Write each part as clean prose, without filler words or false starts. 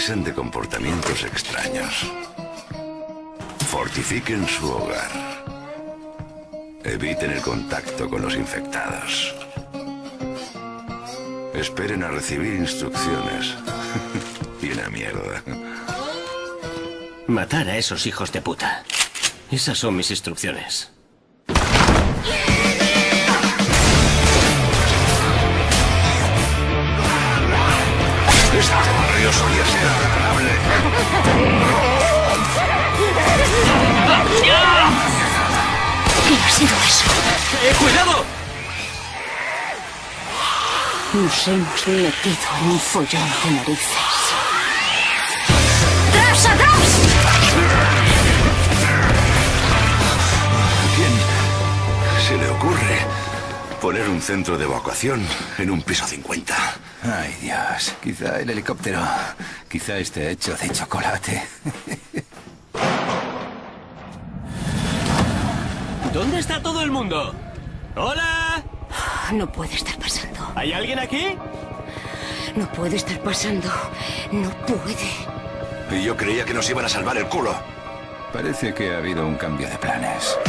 avisan de comportamientos extraños. Fortifiquen su hogar. Eviten el contacto con los infectados. Esperen a recibir instrucciones. Y una mierda. Matar a esos hijos de puta. Esas son mis instrucciones. Este barrio solía ser agradable. ¿Qué ha sido eso? ¡Cuidado! Nos hemos metido en un follón de narices. ¡Tras atrás! ¿A quién se le ocurre poner un centro de evacuación en un piso 50? Ay, Dios. Quizá el helicóptero. Quizá esté hecho de chocolate. ¿Dónde está todo el mundo? ¡Hola! No puede estar pasando. ¿Hay alguien aquí? No puede estar pasando. No puede. Y yo creía que nos iban a salvar el culo. Parece que ha habido un cambio de planes.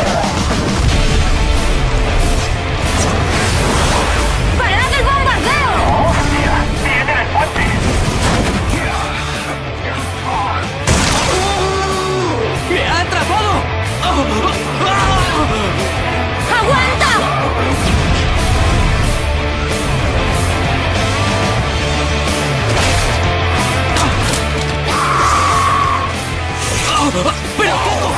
¡Parad el bombardeo! ¡Me ha atrapado! ¡Aguanta! ¡Pero!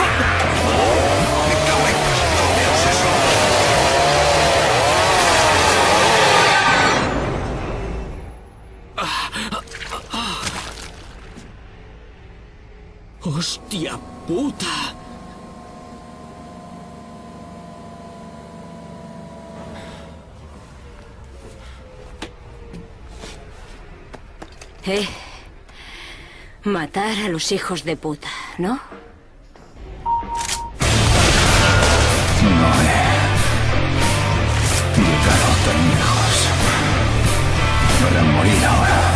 ¡Hostia puta! Matar a los hijos de puta, ¿no? No he llegado tan lejos para morir ahora.